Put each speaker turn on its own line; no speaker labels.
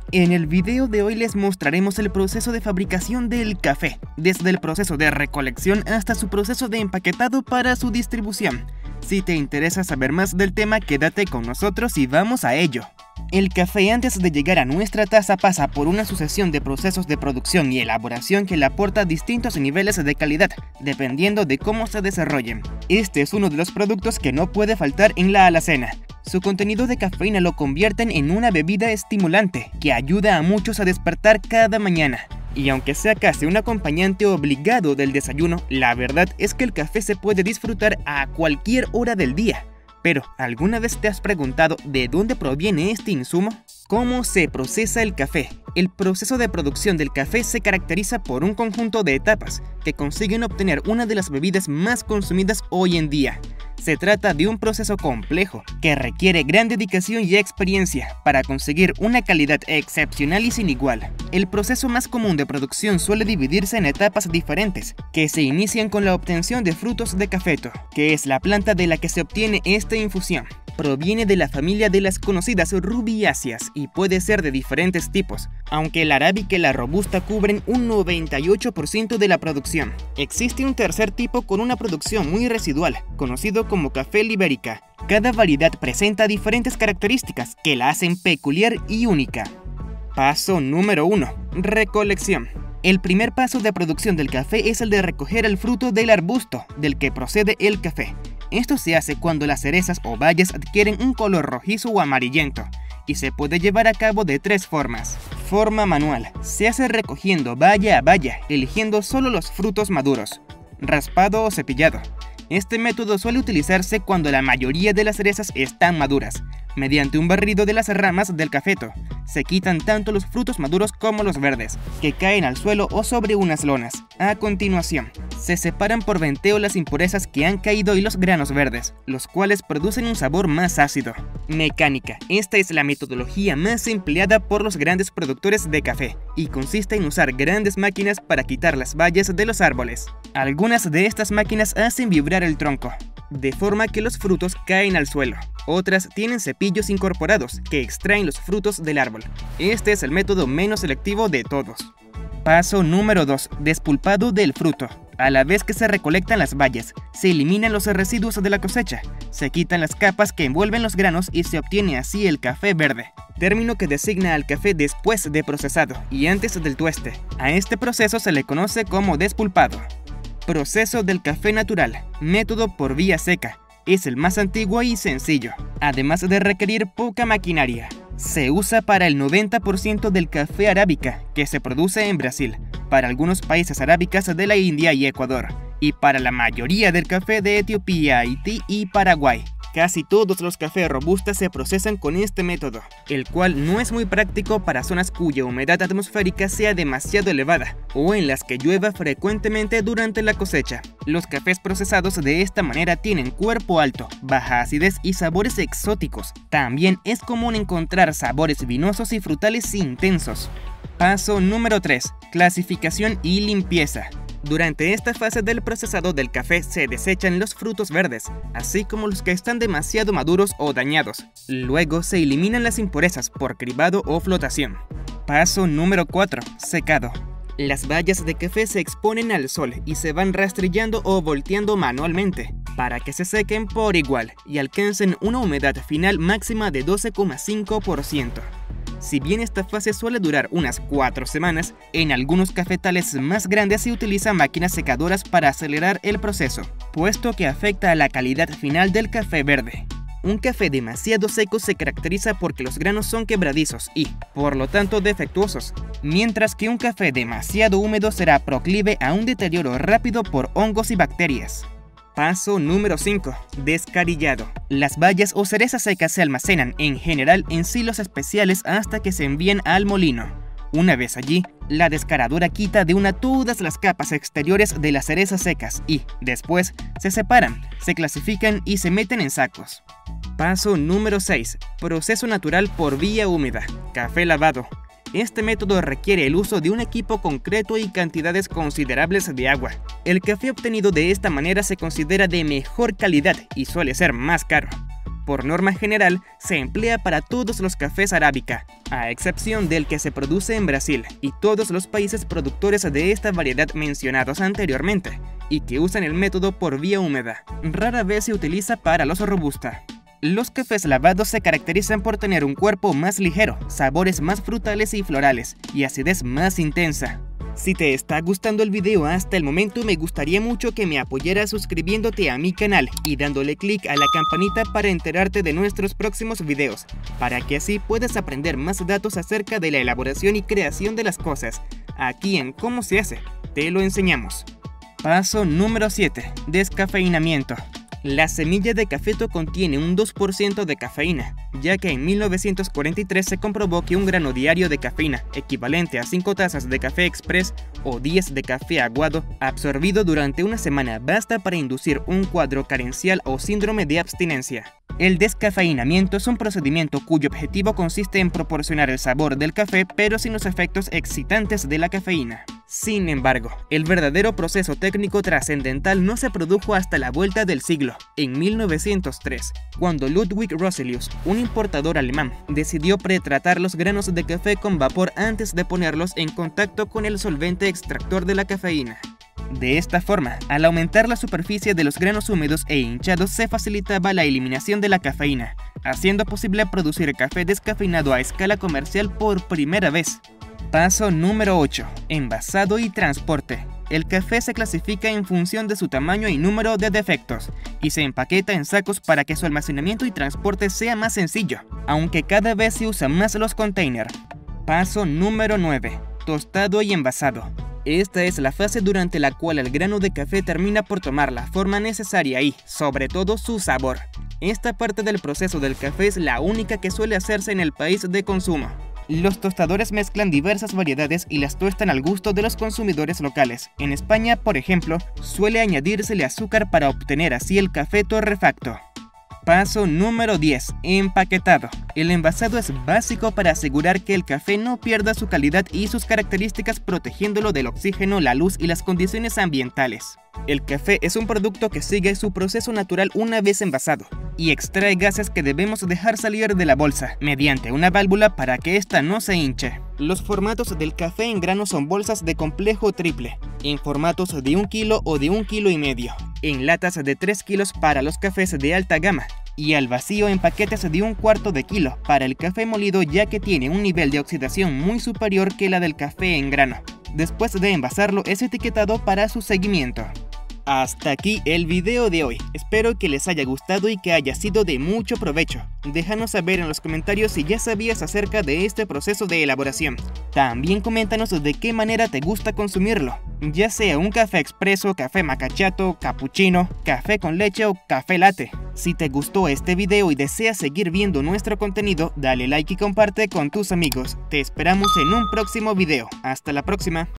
En el video de hoy les mostraremos el proceso de fabricación del café, desde el proceso de recolección hasta su proceso de empaquetado para su distribución. Si te interesa saber más del tema, quédate con nosotros y vamos a ello. El café, antes de llegar a nuestra taza, pasa por una sucesión de procesos de producción y elaboración que le aporta distintos niveles de calidad, dependiendo de cómo se desarrollen. Este es uno de los productos que no puede faltar en la alacena. Su contenido de cafeína lo convierten en una bebida estimulante que ayuda a muchos a despertar cada mañana. Y aunque sea casi un acompañante obligado del desayuno, la verdad es que el café se puede disfrutar a cualquier hora del día. Pero, ¿alguna vez te has preguntado de dónde proviene este insumo? ¿Cómo se procesa el café? El proceso de producción del café se caracteriza por un conjunto de etapas que consiguen obtener una de las bebidas más consumidas hoy en día. Se trata de un proceso complejo que requiere gran dedicación y experiencia para conseguir una calidad excepcional y sin igual. El proceso más común de producción suele dividirse en etapas diferentes, que se inician con la obtención de frutos de cafeto, que es la planta de la que se obtiene esta infusión. Proviene de la familia de las conocidas rubiáceas y puede ser de diferentes tipos, aunque la arábica y la robusta cubren un 98% de la producción. Existe un tercer tipo con una producción muy residual, conocido como café libérica. Cada variedad presenta diferentes características que la hacen peculiar y única. Paso número 1. Recolección. El primer paso de producción del café es el de recoger el fruto del arbusto del que procede el café. Esto se hace cuando las cerezas o bayas adquieren un color rojizo o amarillento y se puede llevar a cabo de tres formas. Forma manual. Se hace recogiendo baya a baya, eligiendo solo los frutos maduros. Raspado o cepillado. Este método suele utilizarse cuando la mayoría de las cerezas están maduras. Mediante un barrido de las ramas del cafeto, se quitan tanto los frutos maduros como los verdes, que caen al suelo o sobre unas lonas. A continuación, se separan por venteo las impurezas que han caído y los granos verdes, los cuales producen un sabor más ácido. Mecánica. Esta es la metodología más empleada por los grandes productores de café, y consiste en usar grandes máquinas para quitar las bayas de los árboles. Algunas de estas máquinas hacen vibrar el tronco, de forma que los frutos caen al suelo. Otras tienen cepillos incorporados que extraen los frutos del árbol. Este es el método menos selectivo de todos. Paso número 2. Despulpado del fruto. A la vez que se recolectan las bayas, se eliminan los residuos de la cosecha, se quitan las capas que envuelven los granos y se obtiene así el café verde, término que designa al café después de procesado y antes del tueste. A este proceso se le conoce como despulpado. Proceso del café natural, método por vía seca. Es el más antiguo y sencillo, además de requerir poca maquinaria. Se usa para el 90% del café arábica que se produce en Brasil, para algunos países arábicas de la India y Ecuador, y para la mayoría del café de Etiopía, Haití y Paraguay. Casi todos los cafés robustas se procesan con este método, el cual no es muy práctico para zonas cuya humedad atmosférica sea demasiado elevada o en las que llueva frecuentemente durante la cosecha. Los cafés procesados de esta manera tienen cuerpo alto, baja acidez y sabores exóticos. También es común encontrar sabores vinosos y frutales intensos. Paso número 3. Clasificación y limpieza. Durante esta fase del procesado del café se desechan los frutos verdes, así como los que están demasiado maduros o dañados. Luego se eliminan las impurezas por cribado o flotación. Paso número 4. Secado. Las bayas de café se exponen al sol y se van rastrillando o volteando manualmente para que se sequen por igual y alcancen una humedad final máxima de 12,5%. Si bien esta fase suele durar unas 4 semanas, en algunos cafetales más grandes se utilizan máquinas secadoras para acelerar el proceso, puesto que afecta a la calidad final del café verde. Un café demasiado seco se caracteriza porque los granos son quebradizos y, por lo tanto, defectuosos, mientras que un café demasiado húmedo será proclive a un deterioro rápido por hongos y bacterias. Paso número 5. Descarillado. Las bayas o cerezas secas se almacenan en general en silos especiales hasta que se envían al molino. Una vez allí, la descaradura quita de una todas las capas exteriores de las cerezas secas y, después, se separan, se clasifican y se meten en sacos. Paso número 6. Proceso natural por vía húmeda. Café lavado. Este método requiere el uso de un equipo concreto y cantidades considerables de agua. El café obtenido de esta manera se considera de mejor calidad y suele ser más caro. por norma general, se emplea para todos los cafés arábica, a excepción del que se produce en Brasil y todos los países productores de esta variedad mencionados anteriormente, y que usan el método por vía húmeda. Rara vez se utiliza para los robusta. Los cafés lavados se caracterizan por tener un cuerpo más ligero, sabores más frutales y florales, y acidez más intensa. Si te está gustando el video hasta el momento, me gustaría mucho que me apoyaras suscribiéndote a mi canal y dándole clic a la campanita para enterarte de nuestros próximos videos, para que así puedas aprender más datos acerca de la elaboración y creación de las cosas. Aquí en Cómo se hace, te lo enseñamos. Paso número 7. Descafeinamiento. La semilla de cafeto contiene un 2% de cafeína, ya que en 1943 se comprobó que un grano diario de cafeína, equivalente a 5 tazas de café express o 10 de café aguado, absorbido durante una semana, basta para inducir un cuadro carencial o síndrome de abstinencia. El descafeinamiento es un procedimiento cuyo objetivo consiste en proporcionar el sabor del café pero sin los efectos excitantes de la cafeína. Sin embargo, el verdadero proceso técnico trascendental no se produjo hasta la vuelta del siglo, en 1903, cuando Ludwig Roselius, un importador alemán, decidió pretratar los granos de café con vapor antes de ponerlos en contacto con el solvente extractor de la cafeína. De esta forma, al aumentar la superficie de los granos húmedos e hinchados se facilitaba la eliminación de la cafeína, haciendo posible producir café descafeinado a escala comercial por primera vez. Paso número 8. Envasado y transporte. El café se clasifica en función de su tamaño y número de defectos, y se empaqueta en sacos para que su almacenamiento y transporte sea más sencillo, aunque cada vez se usan más los containers. Paso número 9. Tostado y envasado. Esta es la fase durante la cual el grano de café termina por tomar la forma necesaria y, sobre todo, su sabor. Esta parte del proceso del café es la única que suele hacerse en el país de consumo. Los tostadores mezclan diversas variedades y las tuestan al gusto de los consumidores locales. En España, por ejemplo, suele añadírsele azúcar para obtener así el café torrefacto. Paso número 10. Empaquetado. El envasado es básico para asegurar que el café no pierda su calidad y sus características, protegiéndolo del oxígeno, la luz y las condiciones ambientales. El café es un producto que sigue su proceso natural una vez envasado y extrae gases que debemos dejar salir de la bolsa mediante una válvula para que ésta no se hinche. Los formatos del café en grano son bolsas de complejo triple, en formatos de 1 kilo o de 1,5 kilos, en latas de 3 kilos para los cafés de alta gama, y al vacío en paquetes de 1/4 kilo para el café molido, ya que tiene un nivel de oxidación muy superior que la del café en grano. Después de envasarlo es etiquetado para su seguimiento. Hasta aquí el video de hoy, espero que les haya gustado y que haya sido de mucho provecho. Déjanos saber en los comentarios si ya sabías acerca de este proceso de elaboración. También coméntanos de qué manera te gusta consumirlo, ya sea un café expreso, café macchiato, cappuccino, café con leche o café latte. Si te gustó este video y deseas seguir viendo nuestro contenido, dale like y comparte con tus amigos. Te esperamos en un próximo video. Hasta la próxima.